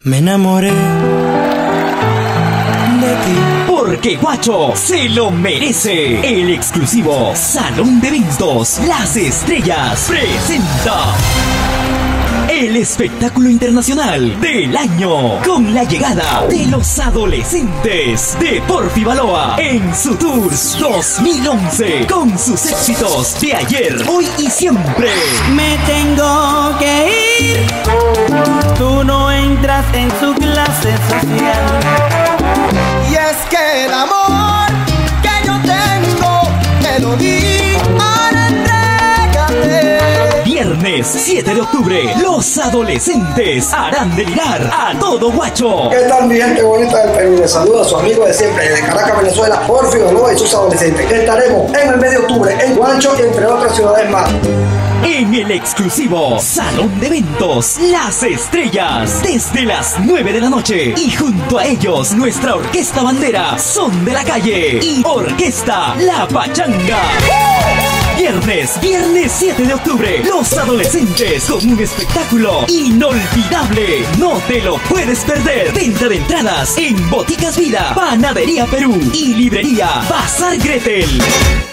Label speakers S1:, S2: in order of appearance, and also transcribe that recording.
S1: Me enamoré de ti.
S2: Porque Guacho se lo merece. El exclusivo Salón de Eventos Las Estrellas presenta el espectáculo internacional del año, con la llegada de los adolescentes de Porfi Baloa en su Tours 2011, con sus éxitos de ayer, hoy y siempre.
S1: Me tengo que ir, tú no entras en su clase social. Y es que el amor que yo tengo te lo di, ahora entrégate.
S2: Viernes 7 de octubre, los adolescentes harán delirar a todo Guacho.
S3: ¿Qué tal, mi gente bonita del Perú? Les saluda a su amigo de siempre, de Caracas, Venezuela, Porfi Baloa y sus adolescentes. Estaremos en el mes de octubre en Guacho y entre otras ciudades más.
S2: En el exclusivo Salón de Eventos Las Estrellas, desde las 9 de la noche. Y junto a ellos, nuestra orquesta bandera Son de la Calle y Orquesta La Pachanga. Viernes 7 de octubre, los adolescentes con un espectáculo inolvidable. No te lo puedes perder. Venta de entradas en Boticas Vida, Panadería Perú y Librería Bazar Gretel.